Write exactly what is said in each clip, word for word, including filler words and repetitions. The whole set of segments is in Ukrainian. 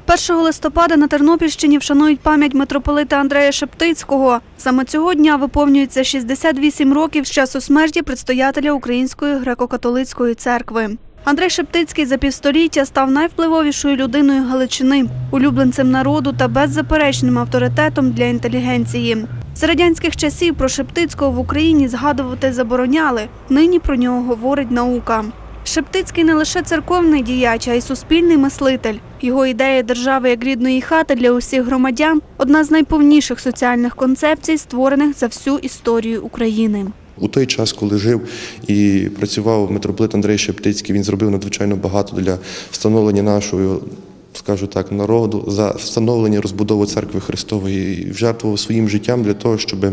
першого листопада на Тернопільщині вшанують пам'ять митрополита Андрея Шептицького. Саме цього дня виповнюється шістдесят вісім років з часу смерті предстоятеля Української греко-католицької церкви. Андрей Шептицький за півстоліття став найвпливовішою людиною Галичини, улюбленцем народу та беззаперечним авторитетом для інтелігенції. За радянських часів про Шептицького в Україні згадувати забороняли, нині про нього говорить наука. Шептицький не лише церковний діяч, а й суспільний мислитель. Його ідея держави як рідної хати для усіх громадян – одна з найповніших соціальних концепцій, створених за всю історію України. У той час, коли жив і працював митрополит Андрей Шептицький, він зробив надзвичайно багато для встановлення нашого, скажу так, народу, за встановлення, розбудову Церкви Христової і жертвував своїм життям для того, щоб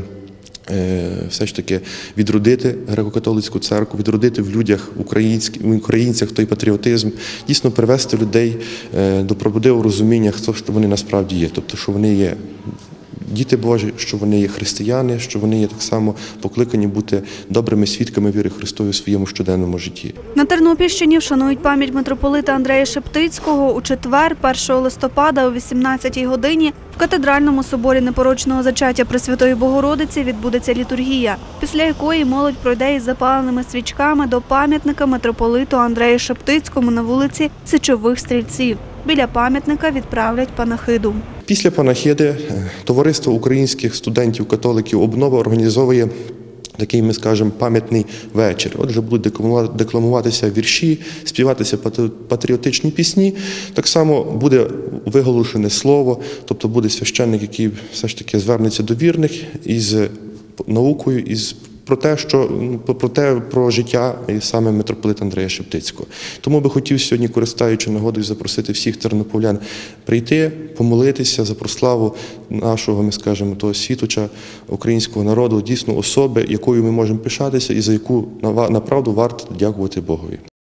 все ж таки відродити греко-католицьку церкву, відродити в людях, в українцях той патріотизм, дійсно привести людей до правдивого розуміння, хто що вони насправді є, тобто, що вони є діти Божі, що вони є християни, що вони є так само покликані бути добрими свідками віри Христової у своєму щоденному житті. На Тернопільщині вшанують пам'ять митрополита Андрея Шептицького у четвер, першого листопада о вісімнадцятій годині в Катедральному соборі Непорочного зачаття Пресвятої Богородиці відбудеться літургія, після якої молодь пройде із запаленими свічками до пам'ятника митрополиту Андрею Шептицькому на вулиці Січових Стрільців. Біля пам'ятника відправлять панахиду. Після панахиди Товариство українських студентів-католиків «Обнова» організовує такий, ми скажемо, пам'ятний вечір. Отже, будуть декламуватися вірші, співатися патріотичні пісні. Так само буде виголошене слово, тобто буде священник, який все ж таки звернеться до вірних із наукою, із про те, що про те, про життя і саме митрополита Андрея Шептицького. Тому би хотів сьогодні, користуючи нагодою, запросити всіх тернополян прийти, помолитися за прославу нашого, ми скажемо, того світоча українського народу, дійсно особи, якою ми можемо пишатися і за яку направду варто дякувати Богові.